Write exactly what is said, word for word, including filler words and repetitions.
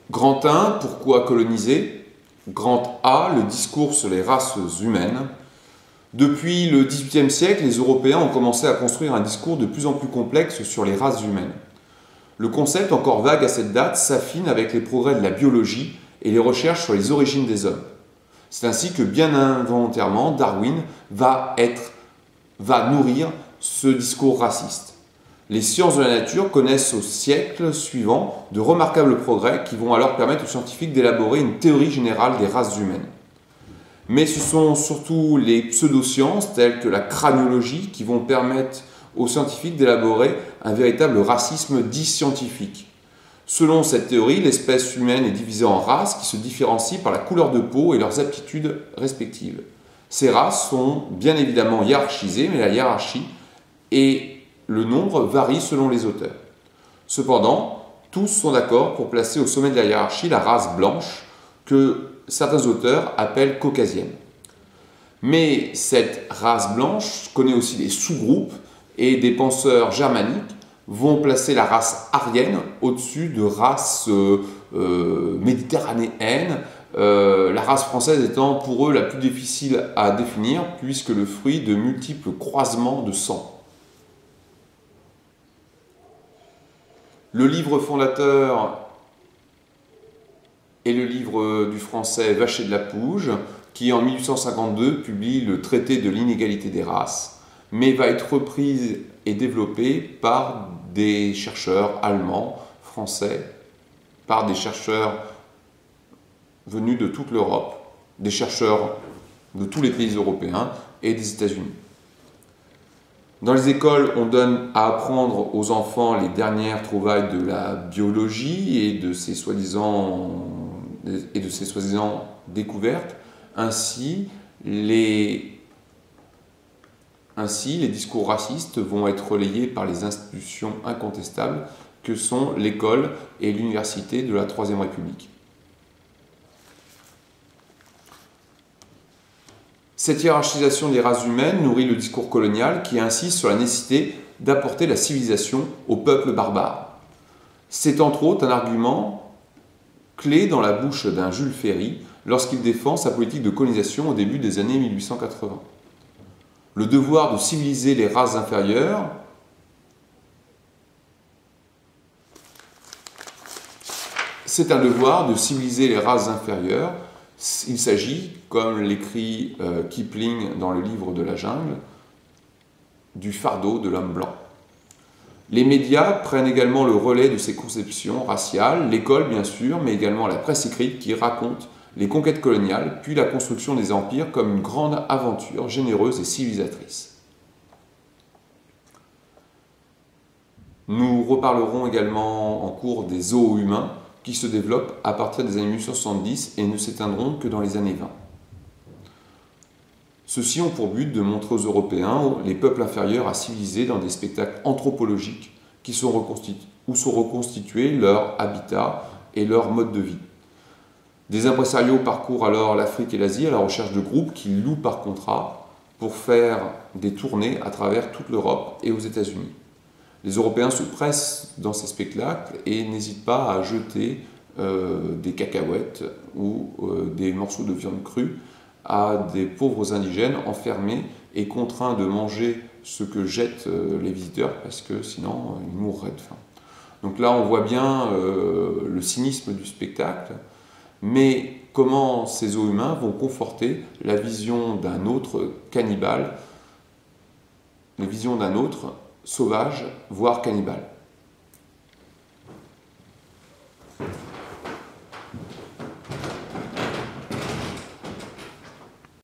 Grand un, pourquoi coloniser? Grand A, le discours sur les races humaines. Depuis le dix-huitième siècle, les Européens ont commencé à construire un discours de plus en plus complexe sur les races humaines. Le concept, encore vague à cette date, s'affine avec les progrès de la biologie et les recherches sur les origines des hommes. C'est ainsi que, bien involontairement, Darwin va, être, va nourrir ce discours raciste. Les sciences de la nature connaissent au siècle suivant de remarquables progrès qui vont alors permettre aux scientifiques d'élaborer une théorie générale des races humaines. Mais ce sont surtout les pseudosciences telles que la craniologie qui vont permettre aux scientifiques d'élaborer un véritable racisme dit scientifique. Selon cette théorie, l'espèce humaine est divisée en races qui se différencient par la couleur de peau et leurs aptitudes respectives. Ces races sont bien évidemment hiérarchisées, mais la hiérarchie et le nombre varie selon les auteurs. Cependant, tous sont d'accord pour placer au sommet de la hiérarchie la race blanche que certains auteurs appellent caucasienne. Mais cette race blanche connaît aussi des sous-groupes et des penseurs germaniques vont placer la race aryenne au-dessus de races euh, euh, méditerranéennes, euh, la race française étant pour eux la plus difficile à définir puisque le fruit de multiples croisements de sang. Le livre fondateur est le livre du français Vacher de la Pouge, qui en mille huit cent cinquante-deux publie le traité de l'inégalité des races, mais va être reprise et développée par des chercheurs allemands, français, par des chercheurs venus de toute l'Europe, des chercheurs de tous les pays européens et des États-Unis. Dans les écoles, on donne à apprendre aux enfants les dernières trouvailles de la biologie et de ses soi-disant et de ses soi-disant découvertes. Ainsi les, ainsi, les discours racistes vont être relayés par les institutions incontestables que sont l'école et l'université de la Troisième République. Cette hiérarchisation des races humaines nourrit le discours colonial qui insiste sur la nécessité d'apporter la civilisation aux peuples barbares. C'est entre autres un argument clé dans la bouche d'un Jules Ferry lorsqu'il défend sa politique de colonisation au début des années mille huit cent quatre-vingts. Le devoir de civiliser les races inférieures c'est un devoir de civiliser les races inférieures. Il s'agit, comme l'écrit euh, Kipling dans le livre de la jungle, du fardeau de l'homme blanc. Les médias prennent également le relais de ces conceptions raciales, l'école bien sûr, mais également la presse écrite qui raconte les conquêtes coloniales, puis la construction des empires comme une grande aventure généreuse et civilisatrice. Nous reparlerons également en cours des zoos humains, qui se développent à partir des années mille huit cent soixante-dix et ne s'éteindront que dans les années vingt. Ceux-ci ont pour but de montrer aux Européens les peuples inférieurs à civiliser dans des spectacles anthropologiques qui sont reconstitu- où sont reconstitués leur habitat et leur mode de vie. Des impresarios parcourent alors l'Afrique et l'Asie à la recherche de groupes qu'ils louent par contrat pour faire des tournées à travers toute l'Europe et aux États-Unis. Les Européens se pressent dans ces spectacles et n'hésitent pas à jeter euh, des cacahuètes ou euh, des morceaux de viande crue à des pauvres indigènes enfermés et contraints de manger ce que jettent euh, les visiteurs parce que sinon euh, ils mourraient de faim. Donc là on voit bien euh, le cynisme du spectacle, mais comment ces zoos humains vont conforter la vision d'un autre cannibale, la vision d'un autre sauvage, voire cannibale.